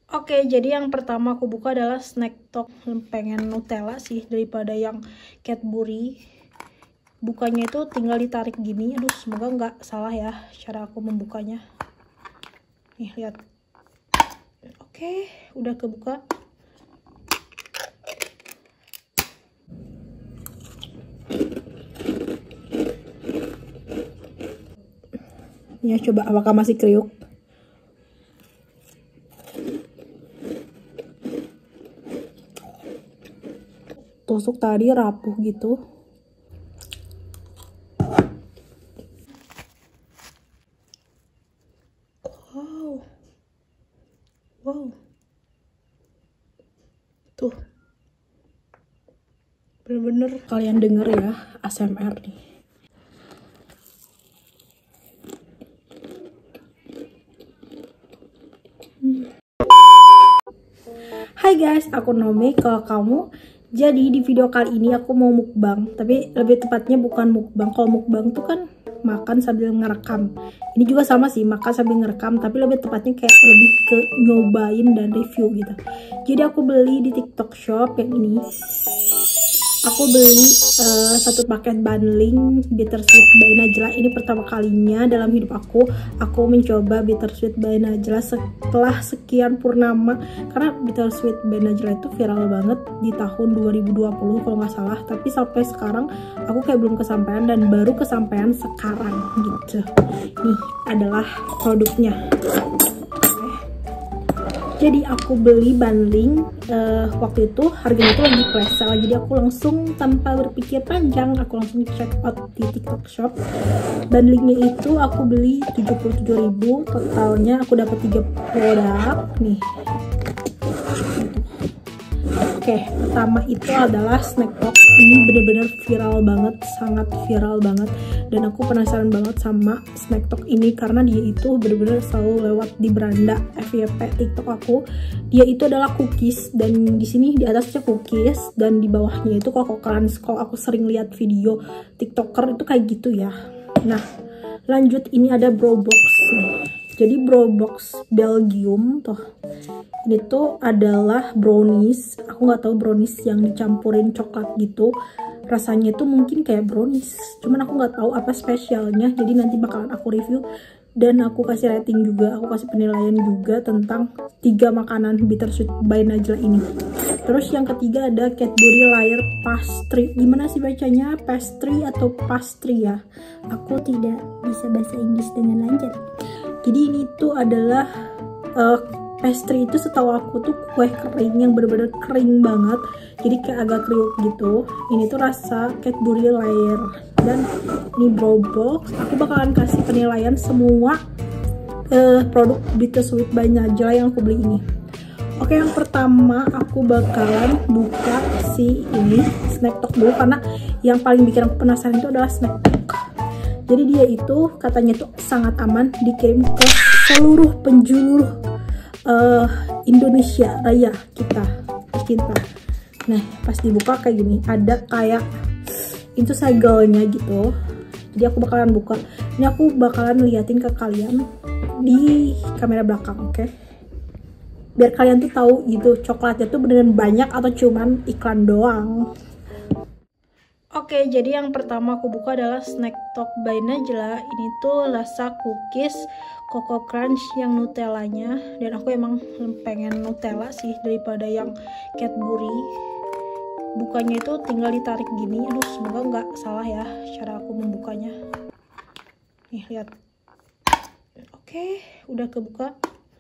Oke, jadi yang pertama aku buka adalah snack talk. Pengen Nutella sih daripada yang Cadbury. Bukanya itu tinggal ditarik gini. Aduh, semoga nggak salah ya cara aku membukanya. Nih, lihat. Oke, udah kebuka. Ya, coba apakah masih kriuk. Tusuk tadi rapuh gitu. Wow. Tuh. Bener-bener kalian denger ya ASMR nih. Hai guys, aku Nomi. Kalau kamu, jadi di video kali ini aku mau mukbang, tapi lebih tepatnya bukan mukbang. Kalau mukbang tuh kan makan sambil ngerekam. Ini juga sama sih, makan sambil ngerekam, tapi lebih tepatnya kayak lebih ke nyobain dan review gitu. Jadi aku beli di TikTok Shop yang ini. Aku beli satu paket bundling Bittersweet by Najla. Ini pertama kalinya dalam hidup aku mencoba Bittersweet by Najla setelah sekian purnama. Karena Bittersweet by Najla itu viral banget di tahun 2020 kalau nggak salah. Tapi sampai sekarang aku kayak belum kesampaian dan baru kesampaian sekarang gitu. Nih adalah produknya. Jadi aku beli bundling waktu itu harganya itu lagi flash sale, jadi aku langsung tanpa berpikir panjang aku langsung check out di TikTok Shop. Bundlingnya itu aku beli 77.000, totalnya aku dapat 3 produk nih. Oke, pertama itu adalah snack talk. Ini bener-bener viral banget, sangat viral banget, dan aku penasaran banget sama snack talk ini karena dia itu bener-bener selalu lewat di beranda FYP TikTok aku. Dia itu adalah cookies, dan di sini di atasnya cookies dan di bawahnya itu Coco Crunch. Kalau aku sering lihat video TikToker itu kayak gitu ya. Nah, lanjut ini ada Bro Box nih. Jadi Bro Box Belgium tuh. Ini tuh adalah brownies. Aku nggak tahu brownies yang dicampurin coklat gitu. Rasanya tuh mungkin kayak brownies. Cuman aku nggak tahu apa spesialnya. Jadi nanti bakalan aku review dan aku kasih rating juga. Aku kasih penilaian juga tentang 3 makanan Bittersweet by Najla ini. Terus yang ketiga ada Cadbury Layer Pastry. Gimana sih bacanya? Pastry atau pastry ya? Aku tidak bisa bahasa Inggris dengan lancar. Jadi ini tuh adalah pastry itu setahu aku tuh kue kering yang bener-bener kering banget, jadi kayak agak kriuk gitu. Ini tuh rasa Cadbury Layer. Dan ini Bro Box. Aku bakalan kasih penilaian semua produk Bittersweet by Najla yang aku beli ini. Oke, yang pertama aku bakalan buka si ini snack talk dulu karena yang paling bikin aku penasaran itu adalah snack talk. Jadi dia itu katanya tuh sangat aman, dikirim ke seluruh penjuru Indonesia Raya kita. Nah, pas dibuka kayak gini, ada kayak itu segelnya gitu. Jadi aku bakalan buka. Ini aku bakalan liatin ke kalian di kamera belakang, oke? Biar kalian tuh tahu gitu coklatnya tuh beneran banyak atau cuman iklan doang. Oke, jadi yang pertama aku buka adalah snack talk by Najla. Ini tuh rasa cookies Coco Crunch yang Nutellanya, dan aku emang pengen Nutella sih daripada yang Cadbury. Bukanya itu tinggal ditarik gini. Aduh, semoga nggak salah ya cara aku membukanya. Nih, lihat. Oke, udah kebuka.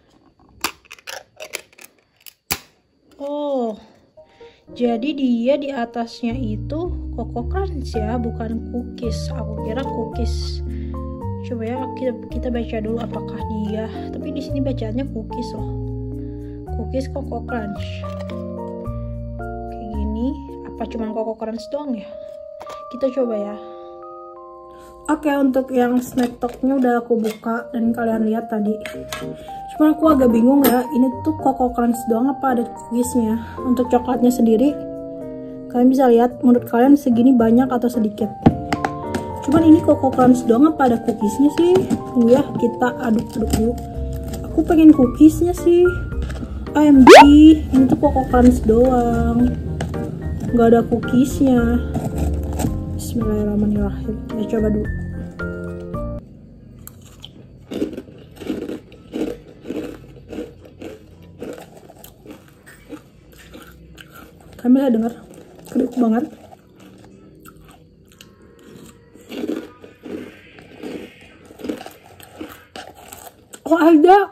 Oh, jadi dia di atasnya itu Coco Crunch ya, bukan cookies. Aku kira cookies. Coba ya kita baca dulu apakah dia. Tapi di sini bacaannya cookies loh. Cookies Coco Crunch. Kayak gini. Apa cuman Coco Crunch doang ya? Kita coba ya. Oke, untuk yang snack talknya udah aku buka dan kalian lihat tadi. Cuman aku agak bingung ya, ini tuh Coco Crunch doang apa ada cookiesnya? Untuk coklatnya sendiri, kalian bisa lihat menurut kalian segini banyak atau sedikit? Cuman ini Coco Crunch doang apa ada cookiesnya sih? Ya, kita aduk-aduk dulu. Aku pengen cookiesnya sih. OMG, ini tuh Coco Crunch doang, nggak ada cookiesnya. Bismillahirrahmanirrahim, kita coba dulu. Kamila dengar kriuk banget. Oh ada,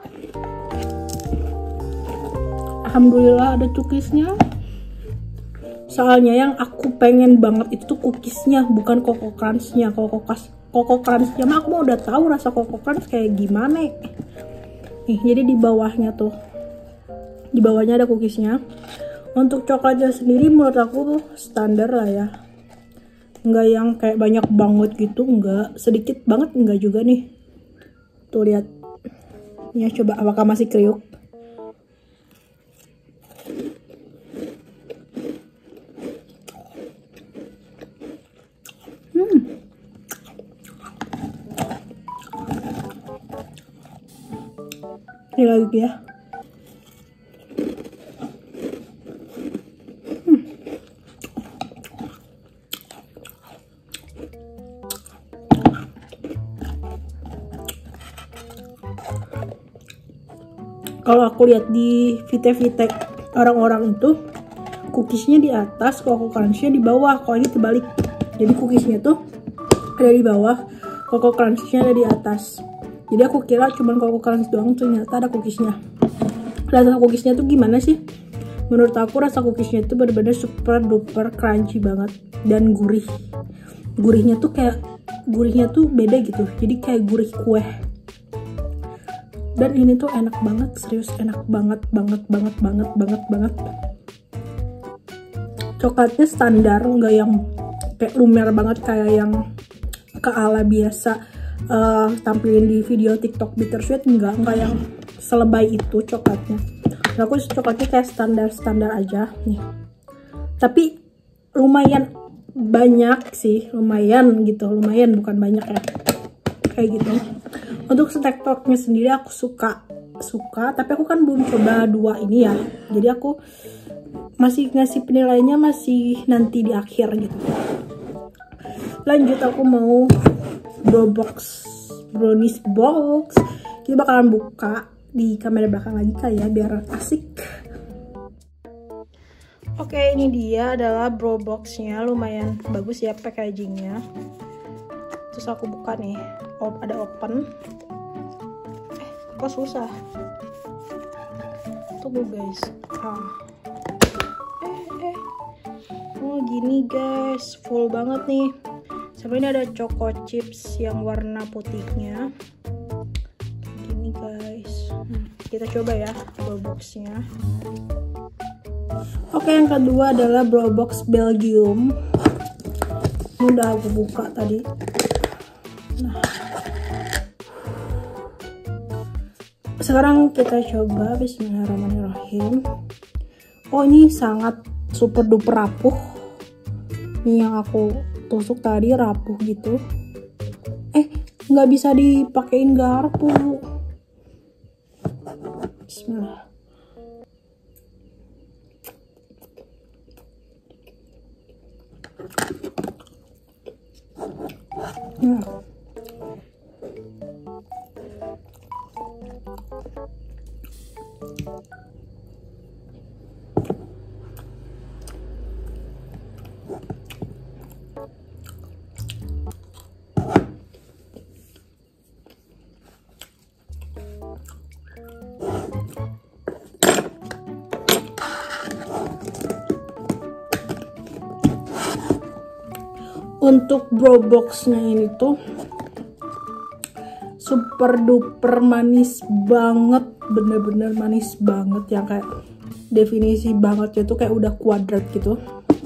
alhamdulillah ada cookiesnya. Soalnya yang aku pengen banget itu cookiesnya, bukan Coco Crunch-nya. Coco Crunch-nya mah aku mau udah tahu rasa Coco Crunch kayak gimana. Nih, jadi di bawahnya tuh, di bawahnya ada cookiesnya. Untuk coklatnya sendiri menurut aku tuh standar lah ya, nggak yang kayak banyak banget gitu, nggak, sedikit banget nggak juga nih. Tuh lihat, ya coba apakah masih kriuk. Ini lagi ya. Kalau aku lihat di VT orang-orang itu, cookiesnya di atas, Coco Crunch-nya di bawah. Kalau ini terbalik, jadi cookiesnya tuh ada di bawah, Coco Crunch-nya ada di atas. Jadi aku kira cuman Coco Crunch doang, ternyata ada cookiesnya. Rasa cookiesnya tuh gimana sih? Menurut aku rasa cookiesnya tuh bener-bener super duper crunchy banget dan gurih. Gurihnya tuh kayak, gurihnya tuh beda gitu, jadi kayak gurih kue. Dan ini tuh enak banget, serius enak banget. Coklatnya standar, nggak yang kayak lumer banget kayak yang ke ala biasa tampilin di video TikTok Bittersweet. Enggak yang selebay itu coklatnya. Nah, aku coklatnya kayak standar aja nih. Tapi lumayan banyak sih, lumayan bukan banyak ya. Kayak gitu. Untuk snack talknya sendiri aku suka, tapi aku kan belum coba dua ini ya. Jadi aku masih ngasih penilaiannya masih nanti di akhir gitu. Lanjut, aku mau brownies box. Kita bakalan buka di kamera belakang lagi kayak biar asik. Oke, ini dia adalah bro boxnya, lumayan bagus ya packagingnya. Terus aku buka nih, ada open. Kok susah? Tunggu guys. Oh gini guys, full banget nih. Sampai ini ada choco chips yang warna putihnya. Gini guys. Kita coba ya bro boxnya. Oke, yang kedua adalah bro box Belgium. Ini udah aku buka tadi. Nah, sekarang kita coba. Bismillahirrahmanirrahim. Oh, ini sangat super duper rapuh. Ini yang aku tusuk tadi rapuh gitu. Nggak bisa dipakein garpu. Bismillah. Untuk bro boxnya ini tuh super duper manis banget, bener-bener manis banget, yang kayak definisi bangetnya tuh kayak udah kuadrat gitu.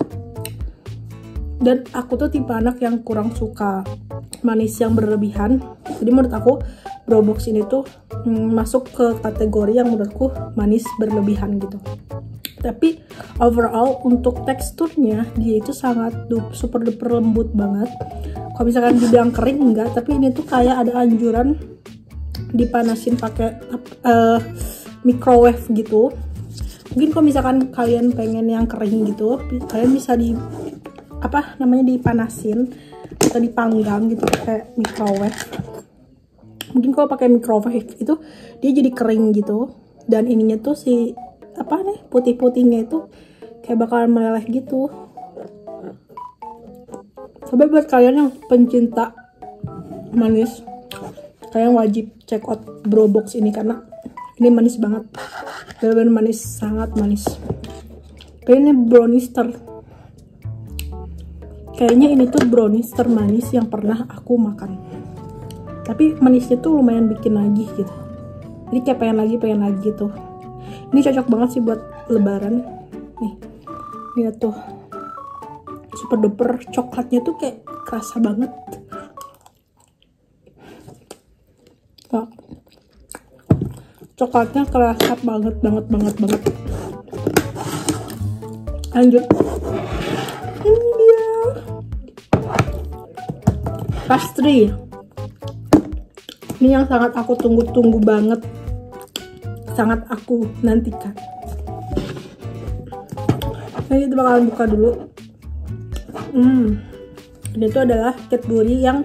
Dan aku tuh tipe anak yang kurang suka manis yang berlebihan, jadi menurut aku bro box ini tuh masuk ke kategori yang menurutku manis berlebihan gitu. Tapi overall untuk teksturnya dia itu sangat super duper lembut banget. Kalau misalkan dibilang kering enggak, tapi ini tuh kayak ada anjuran dipanasin pakai microwave gitu. Mungkin kalau misalkan kalian pengen yang kering gitu, kalian bisa dipanasin atau dipanggang gitu kayak microwave. Mungkin kalau pakai microwave itu dia jadi kering gitu, dan ininya tuh putih-putihnya itu kayak bakalan meleleh gitu. Coba buat kalian yang pencinta manis, kalian wajib check out Brobox ini karena ini manis banget, bener-bener manis, sangat manis. Kayaknya brownies kayaknya ini tuh brownies termanis yang pernah aku makan. Tapi manisnya tuh lumayan bikin lagi gitu. Jadi kayak pengen lagi gitu. Ini cocok banget sih buat lebaran. Nih, lihat tuh. Super duper coklatnya tuh kayak kerasa banget. Nah, coklatnya kerasa banget. Lanjut. Ini dia. Pastry. Ini yang sangat aku tunggu-tunggu banget. Sangat aku nantikan. Nah, kita bakalan buka dulu. Ini tuh adalah Cadbury yang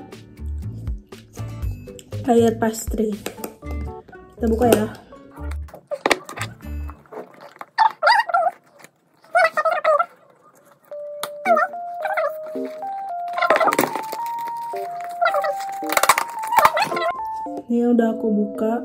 layer pastry. Kita buka ya. Ini udah aku buka.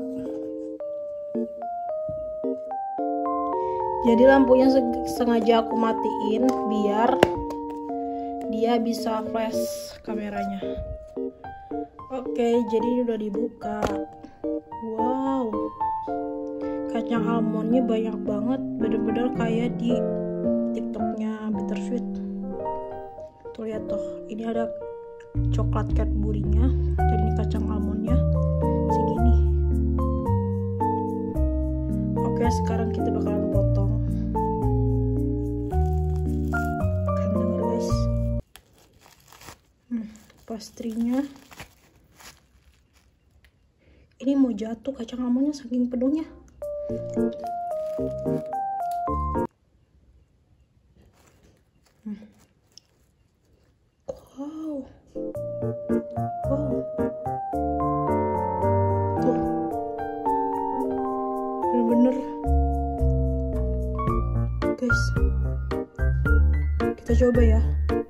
Jadi lampunya sengaja aku matiin biar dia bisa flash kameranya. Oke, jadi ini udah dibuka. Wow, kacang almondnya banyak banget, bener-bener kayak di TikToknya Bittersweet. Tuh lihat tuh, ini ada coklat Cadbury-nya dan ini kacang almondnya segini. Oke, sekarang kita bakalan potong. Kan denger guys, pastrinya. Ini mau jatuh kacang almondnya saking penuhnya. Wow. Tuh. Bener-bener. Guys. Kita coba ya.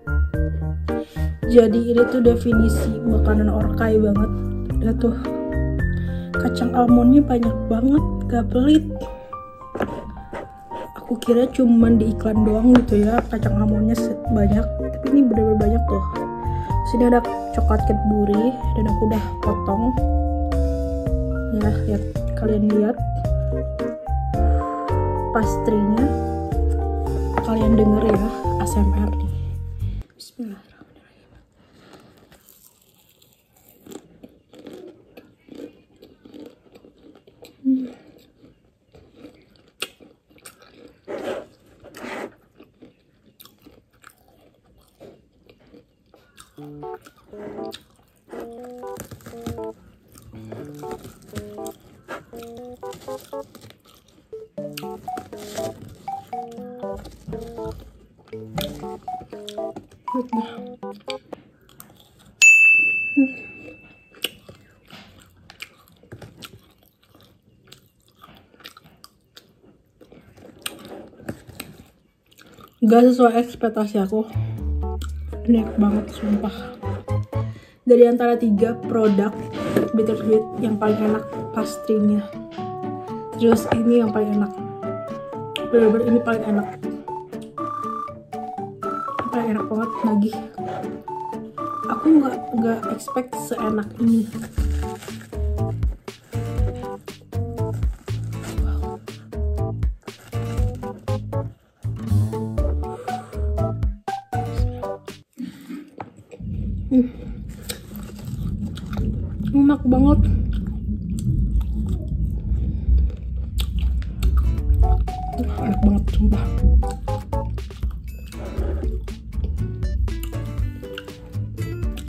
Jadi ini tuh definisi makanan orkai banget. Lihat tuh. Kacang almondnya banyak banget, gak pelit. Aku kira cuman di iklan doang gitu ya kacang almondnya banyak, tapi ini bener-bener banyak tuh. Sini ada coklat Cadbury dan aku udah potong ya, lihat, kalian lihat pastrinya, kalian denger ya ASMR nih. Bismillahirrahmanirrahim. Gak sesuai ekspektasi aku. Enak banget sumpah. Dari antara 3 produk Bittersweet yang paling enak pastrinya, terus ini yang paling enak. Bener-bener ini paling enak. Paling enak banget lagi. Aku nggak expect seenak ini. Enak banget. Enak banget sumpah.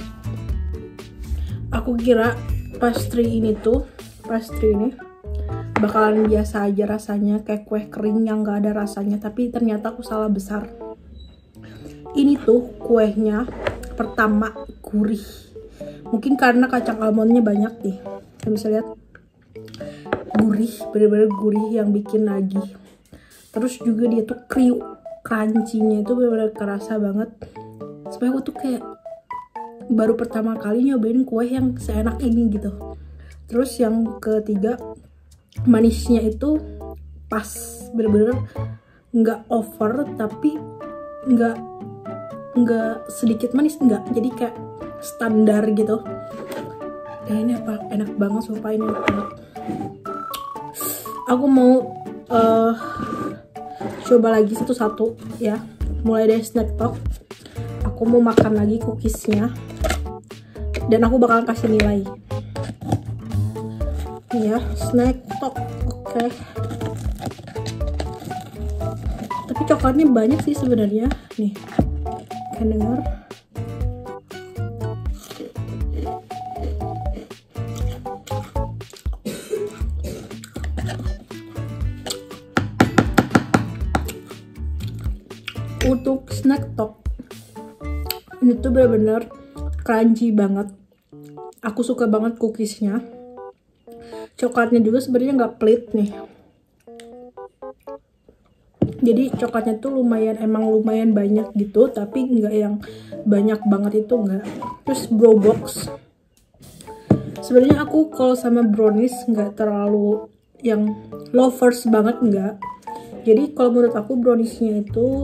Aku kira pastry ini bakalan biasa aja rasanya, kayak kue kering yang gak ada rasanya, tapi ternyata aku salah besar. Ini tuh kuenya pertama gurih, mungkin karena kacang almondnya banyak nih. Kalian bisa lihat, gurih, bener-bener gurih yang bikin nagih. Terus juga dia tuh crunchy-nya itu bener-bener kerasa banget. Sebenernya aku tuh kayak baru pertama kali nyobain kue yang seenak ini gitu. Terus yang ketiga, manisnya itu pas, bener-bener nggak over tapi nggak sedikit manis, nggak, jadi kayak standar gitu. Dan ini apa, enak banget, sumpah ini enak banget. Aku mau coba lagi satu-satu ya, mulai dari Snack Talk. Aku mau makan lagi cookiesnya dan aku bakalan kasih nilai ya. Snack Talk, oke. Tapi coklatnya banyak sih sebenarnya nih, kalian dengar. Untuk Snack Talk ini tuh bener-bener crunchy banget. Aku suka banget cookiesnya. Coklatnya juga sebenarnya nggak pelit nih. Jadi coklatnya tuh emang lumayan banyak gitu, tapi nggak yang banyak banget itu, nggak. Terus Brobox, sebenarnya aku kalau sama brownies nggak terlalu yang lovers banget, nggak. Jadi kalau menurut aku browniesnya itu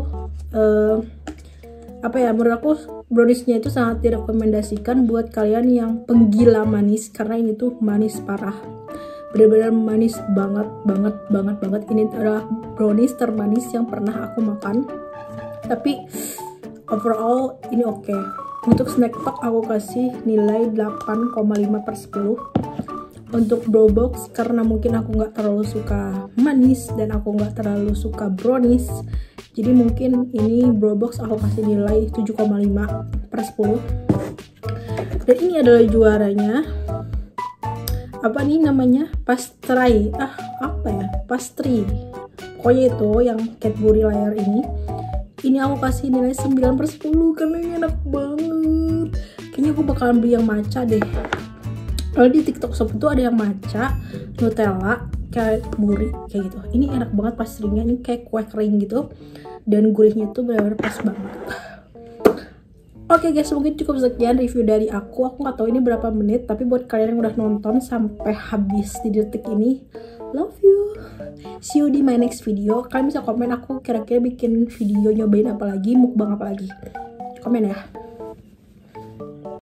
menurut aku browniesnya itu sangat direkomendasikan buat kalian yang penggila manis, karena ini tuh manis parah, benar-benar manis banget. Ini adalah brownies termanis yang pernah aku makan, tapi overall ini oke. Untuk Snack Talk aku kasih nilai 8,5/10. Untuk Brobox, karena mungkin aku nggak terlalu suka manis dan aku nggak terlalu suka brownies, jadi mungkin ini Brobox aku kasih nilai 7,5/10. Dan ini adalah juaranya. Apa nih namanya? Pastry. Pastry. Pokoknya itu yang Cadbury layer ini. Ini aku kasih nilai 9/10 karena ini enak banget. Kayaknya aku bakalan beli yang matcha deh. Kalau di TikTok Shop itu ada yang matcha, Nutella, Cadbury kayak gitu. Ini enak banget pastry-nya, ini kayak kue kering gitu. Dan gurihnya tuh benar-benar pas banget. Oke guys, mungkin cukup sekian review dari aku. Aku nggak tahu ini berapa menit, tapi buat kalian yang udah nonton sampai habis di detik ini, love you. See you di my next video. Kalian bisa komen aku kira-kira bikin video nyobain apa lagi, mukbang apa lagi. Komen ya.